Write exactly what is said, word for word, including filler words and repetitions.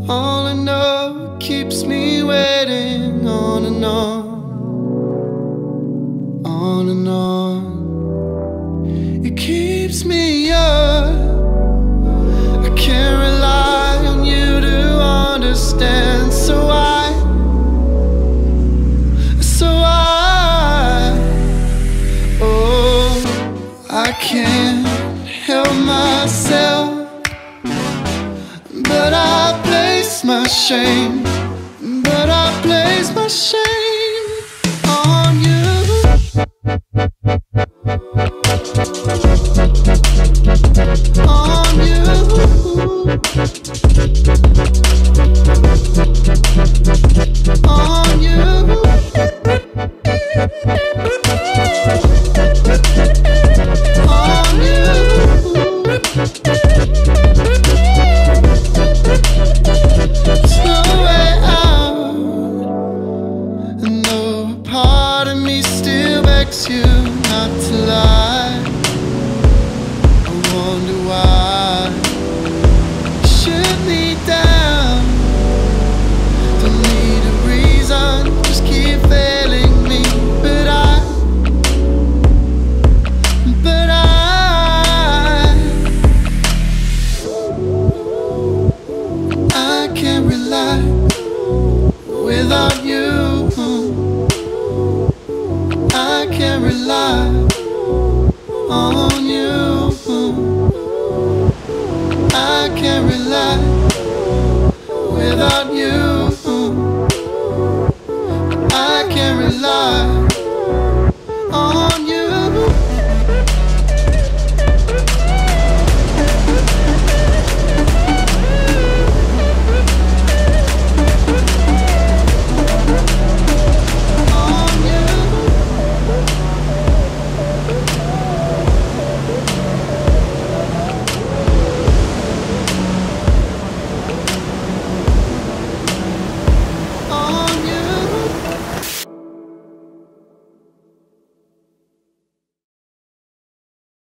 All I know keeps me waiting on and on, on and on. It keeps me up. I can't rely on you to understand, so I, so I, oh, I can't help myself, but I place my shame, but I place my shame on you. On you. On you. On you. There's no way out, and though a part of me still begs you not to lie, I wonder why you shoot me down. Don't need a reason, just keep failing me. But I, but I, I can't rely without you. I can't rely on you. I can't rely without you.